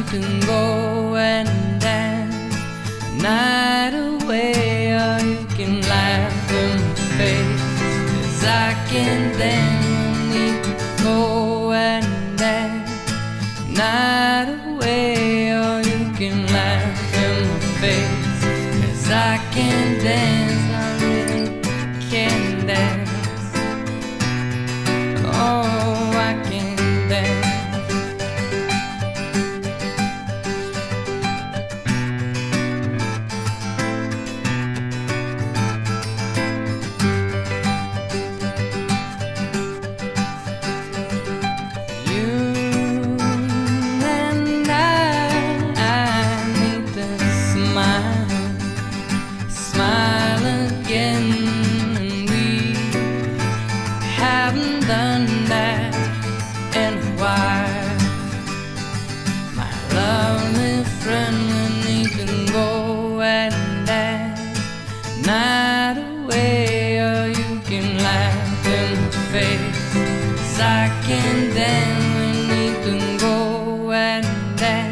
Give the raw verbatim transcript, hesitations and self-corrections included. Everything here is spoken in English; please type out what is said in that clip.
can go and dance night away, or you can laugh in my face, 'cause I can dance. You can go and dance night away, or you can laugh in my face, 'cause I can dance. I really can dance. Oh, I can dance. Haven't done that in a while, my lovely friend. When you can go and dance night away, or you can laugh in my face, 'cause I can dance. When you can go and dance